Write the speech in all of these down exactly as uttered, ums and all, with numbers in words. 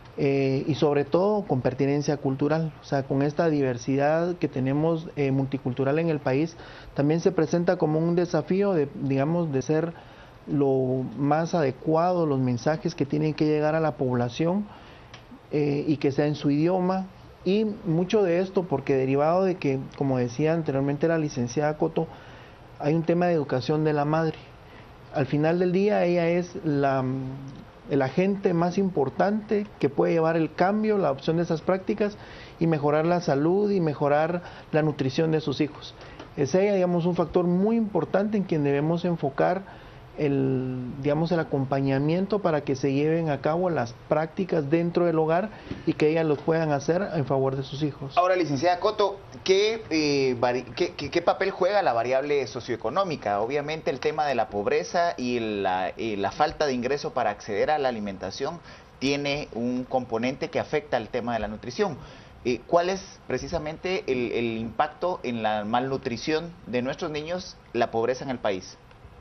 eh, y sobre todo con pertinencia cultural, o sea, con esta diversidad que tenemos eh, multicultural en el país, también se presenta como un desafío de, digamos, de ser lo más adecuado, los mensajes que tienen que llegar a la población eh, y que sea en su idioma, y mucho de esto porque derivado de que, como decía anteriormente la licenciada Coto, hay un tema de educación de la madre. Al final del día ella es la, el agente más importante que puede llevar el cambio, la opción de esas prácticas y mejorar la salud y mejorar la nutrición de sus hijos. Es ella, digamos, un factor muy importante en quien debemos enfocar el, digamos, el acompañamiento para que se lleven a cabo las prácticas dentro del hogar y que ellas los puedan hacer en favor de sus hijos. Ahora, licenciada Coto, ¿qué, eh, qué, qué, qué papel juega la variable socioeconómica? Obviamente el tema de la pobreza y la, y la falta de ingreso para acceder a la alimentación tiene un componente que afecta al tema de la nutrición. Eh, ¿Cuál es precisamente el, el impacto en la malnutrición de nuestros niños, la pobreza en el país?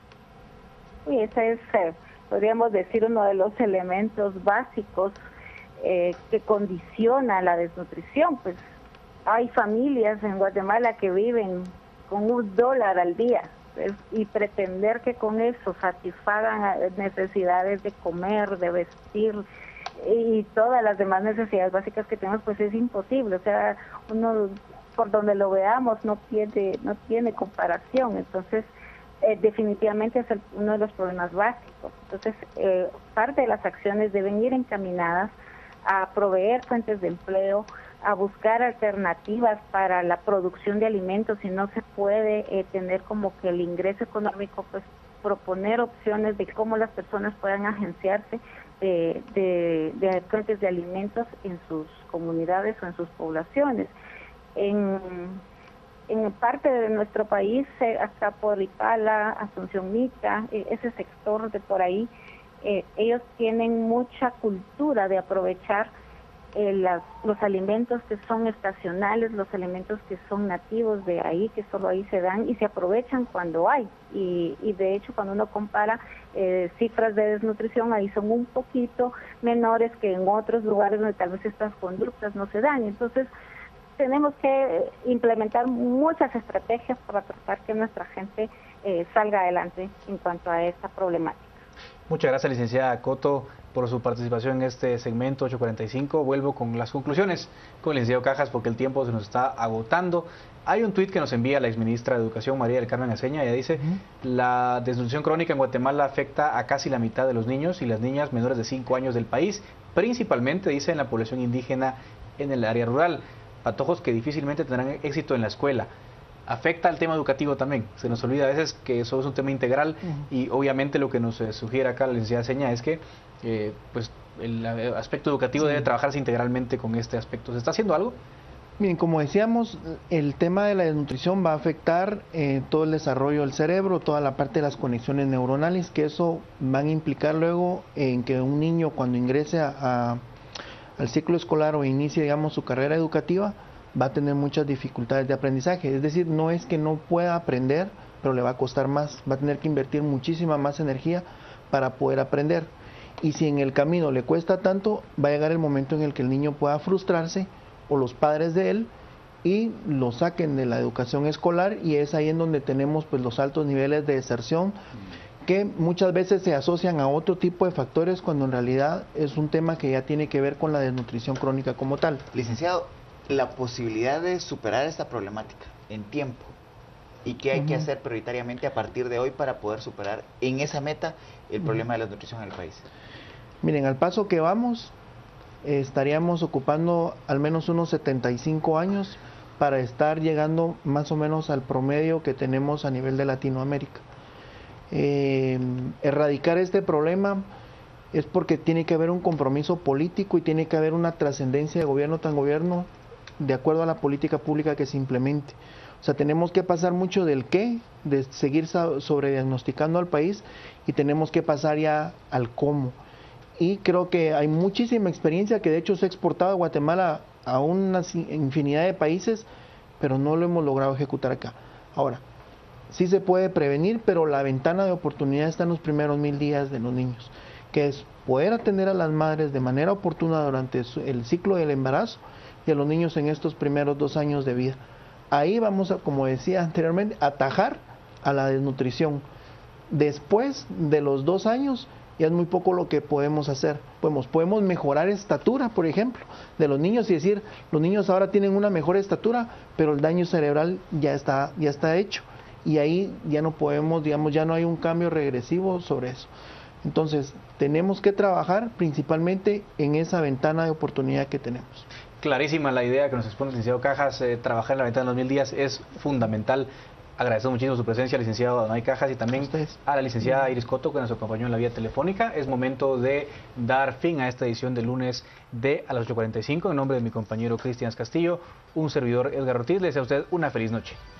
Y ese es, eh, podríamos decir, uno de los elementos básicos eh, que condiciona la desnutrición. Pues hay familias en Guatemala que viven con un dólar al día, pues, y pretender que con eso satisfagan necesidades de comer, de vestir y todas las demás necesidades básicas que tenemos, pues es imposible. O sea, uno por donde lo veamos no tiene, no tiene comparación. Entonces, Eh, definitivamente es el, uno de los problemas básicos. Entonces, eh, parte de las acciones deben ir encaminadas a proveer fuentes de empleo, a buscar alternativas para la producción de alimentos. Si no se puede eh, tener como que el ingreso económico, pues proponer opciones de cómo las personas puedan agenciarse de, de, de fuentes de alimentos en sus comunidades o en sus poblaciones. En En parte de nuestro país, hasta por Ipala, Asunción Mita, ese sector de por ahí, eh, ellos tienen mucha cultura de aprovechar eh, las, los alimentos que son estacionales, los alimentos que son nativos de ahí, que solo ahí se dan y se aprovechan cuando hay. Y, y de hecho, cuando uno compara eh, cifras de desnutrición, ahí son un poquito menores que en otros lugares donde tal vez estas conductas no se dan. Entonces, tenemos que implementar muchas estrategias para tratar que nuestra gente eh, salga adelante en cuanto a esta problemática. Muchas gracias, licenciada Coto, por su participación en este segmento ocho cuarenta y cinco. Vuelvo con las conclusiones con el licenciado Cajas porque el tiempo se nos está agotando. Hay un tuit que nos envía la exministra de Educación, María del Carmen Aceña. Ella dice, uh-huh. La desnutrición crónica en Guatemala afecta a casi la mitad de los niños y las niñas menores de cinco años del país, principalmente, dice, en la población indígena en el área rural. Patojos que difícilmente tendrán éxito en la escuela. Afecta al tema educativo también. Se nos olvida a veces que eso es un tema integral uh-huh. y obviamente lo que nos eh, sugiere acá la licenciada Aceña es que eh, pues el aspecto educativo sí. debe trabajarse integralmente con este aspecto. ¿Se está haciendo algo? Bien, como decíamos, el tema de la desnutrición va a afectar eh, todo el desarrollo del cerebro, toda la parte de las conexiones neuronales, que eso van a implicar luego en que un niño cuando ingrese a, a al ciclo escolar o inicie, digamos, su carrera educativa, va a tener muchas dificultades de aprendizaje. Es decir, no es que no pueda aprender, pero le va a costar más, va a tener que invertir muchísima más energía para poder aprender. Y si en el camino le cuesta tanto, va a llegar el momento en el que el niño pueda frustrarse, o los padres de él, y lo saquen de la educación escolar, y es ahí en donde tenemos pues los altos niveles de deserción, que muchas veces se asocian a otro tipo de factores cuando en realidad es un tema que ya tiene que ver con la desnutrición crónica como tal. Licenciado, la posibilidad de superar esta problemática en tiempo y qué hay uh-huh. que hacer prioritariamente a partir de hoy para poder superar en esa meta el problema uh-huh. de la nutrición en el país. Miren, al paso que vamos, eh, estaríamos ocupando al menos unos setenta y cinco años para estar llegando más o menos al promedio que tenemos a nivel de Latinoamérica. Eh, erradicar este problema es porque tiene que haber un compromiso político y tiene que haber una trascendencia de gobierno tan gobierno de acuerdo a la política pública que se implemente. O sea, tenemos que pasar mucho del qué, de seguir sobrediagnosticando al país, y tenemos que pasar ya al cómo. Y creo que hay muchísima experiencia que de hecho se ha exportado a Guatemala a una infinidad de países, pero no lo hemos logrado ejecutar acá. Ahora, sí se puede prevenir, pero la ventana de oportunidad está en los primeros mil días de los niños. que es poder atender a las madres de manera oportuna durante el ciclo del embarazo y a los niños en estos primeros dos años de vida. Ahí vamos a, como decía anteriormente, atajar a la desnutrición. Después de los dos años ya es muy poco lo que podemos hacer. Podemos, podemos mejorar estatura, por ejemplo, de los niños y decir, los niños ahora tienen una mejor estatura, pero el daño cerebral ya está, ya está hecho. Y ahí ya no podemos, digamos, ya no hay un cambio regresivo sobre eso. Entonces, tenemos que trabajar principalmente en esa ventana de oportunidad que tenemos. Clarísima la idea que nos expone el licenciado Cajas, eh, trabajar en la ventana de los mil días es fundamental. Agradecemos muchísimo su presencia, licenciado Adonai Cajas, y también a la licenciada Iris Coto, que nos acompañó en la vía telefónica. Es momento de dar fin a esta edición de lunes de a las ocho cuarenta y cinco. En nombre de mi compañero Cristian Castillo, un servidor Edgar Ortiz, le deseo a usted una feliz noche.